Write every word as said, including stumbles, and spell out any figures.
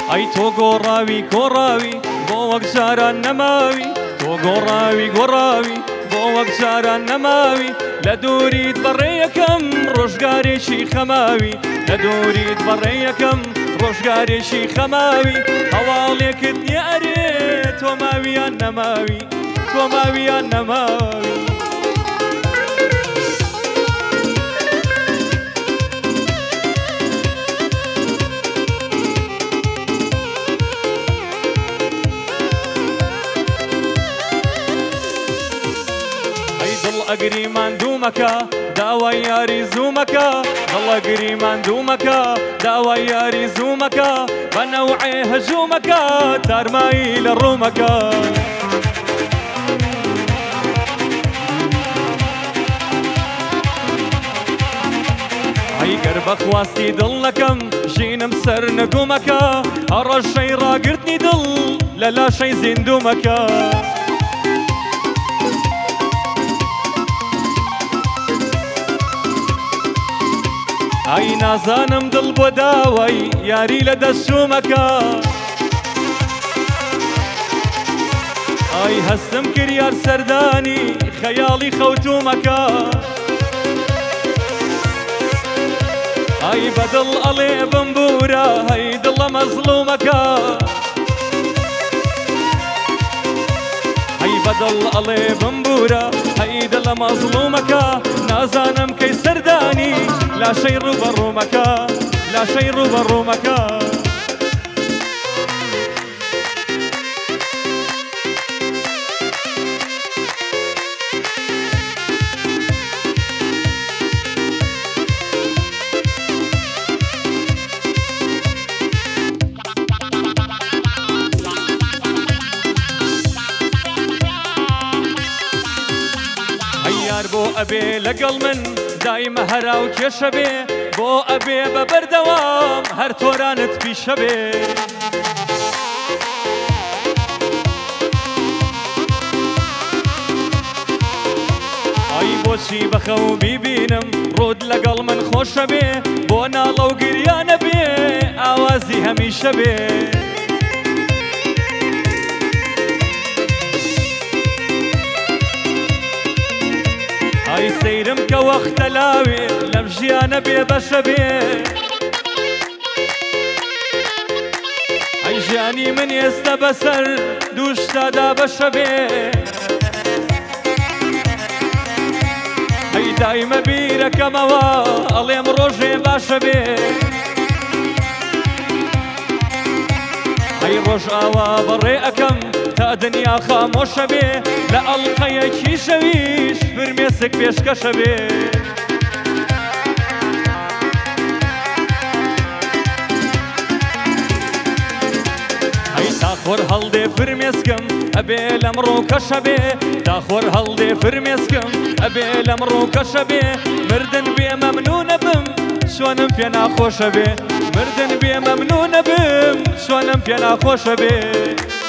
ئەی تۆ گۆڕاوی کۆڕاوی بۆ وەک جاران نەماوی تۆ گۆڕاوی گۆڕاوی بۆ وەک جاران نەماوی لە دووریت بەڕێیەکەم ڕۆژگارێکی خەماوی لە دووریت بەڕێیەکەم ڕۆژگارێکی خەماوی هەواڵێکت نییە ئەرێ تۆ ماویان نەماوی تۆ ماویان نەماوی ئەگری ماندوومەکە داوای یاری زوومەکە دڵ ئەگری ماندوومەکە داوای یاری زوومەکە بە نەوعێ هەجوومەکە تارمایی لە ڕوومەکە ئەیگەر بەخواستی دڵ نەکەم ژینم سەر نەگوومەکە هەڕەشەی ڕاگرتنی دڵ لە لاشەی زیندوومەکە ئای نازانم دڵ بۆ داوای یاری لە دەستچوومەکە ئای هەستم کریار سەردانی خەیاڵی خەوتوومەکە ئای بەدڵ ئەڵێ بمبورە هەی دڵە مەزڵومەکە هەی بەدڵ ئەڵێ بمبورە هەی دڵە مەزڵومەکە نازانم کەی سەردانی لاشەی ڕووبەڕوومەکە لاشەی ڕووبەڕوومەکە هەیار بۆ ئەبێ لەگەڵ من دایمە هەراو کێشە بێ بۆ ئەبێ بە بەردەوام هەر تۆرانت پیشە بێ ئای بۆچی بەخەو بیبینم ڕۆد لەگەڵ من خۆشە بێ بۆ ناڵە و گریانە بێ ئاوازی هەمیشە بێ ئای سەیرم کە وەختە لاوێ لەم ژیانە بێ بەشە بێ ئەی ژیانی من ئێستا بەسەر دوو شتادا بەشە بێ ئەی دایمە بیرەکەمەوە ئەڵێم ڕۆژێ باشە بێ ئەی ڕۆژ ئاوا بەڕێ ئەەکەم تا دنیا خامۆشە بێ لە ئەڵقەیەکی شەویش فرمێسک پێشکەشە بێ ئەی تاخۆر هەڵدێ فرمێسکم ئەبێ لەمڕۆ کەشە بێ تاخۆر هەڵدێ فرمێسکم ئەبێ لەمڕۆ کەشە بێ مردن بێ مەمنونە بم چۆنم پێ ناخۆشە بێ مردن بێ مەمنونە بم چۆنم پێ ناخۆشە بێ